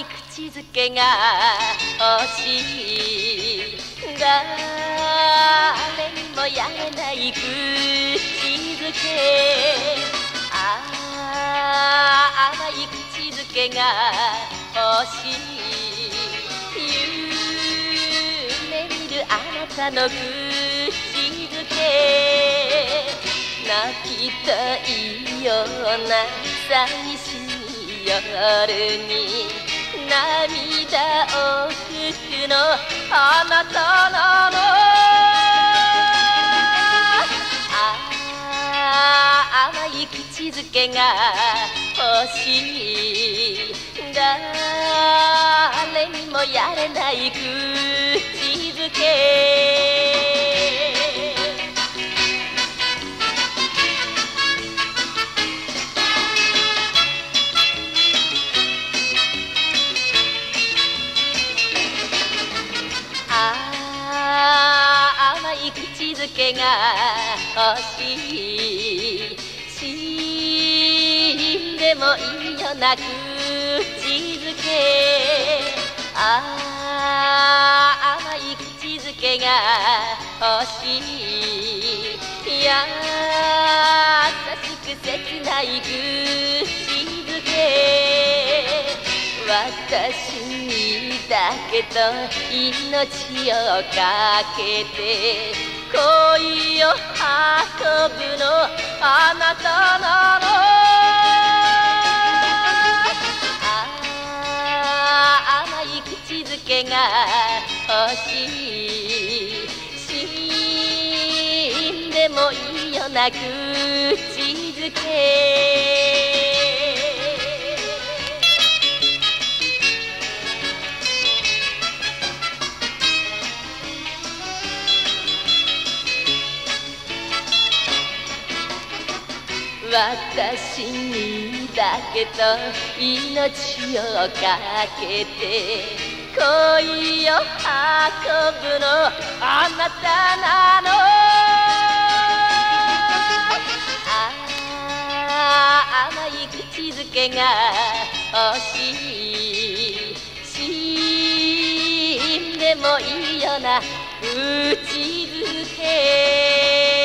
い口づけが欲しい。誰にもやれない口づけ。甘い口づけが欲しい。夢見るあなたの口づけ。泣きたいような寂しい夜に涙をふくのあなたなの。甘い口づけが欲しい。誰にもやれない口づけ。甘い口づけが欲しい。死んでもいいよな口づけ。甘い口づけが欲しい。優しく切ない口づけ。私にだけと命をかけて恋を運ぶのあなたなの。甘い口づけが欲しい。死んでもいいよな口づけ。私にだけと命をかけて恋を運ぶのあなたなの。甘い口づけが欲しい。死んでもいいよな口づけ。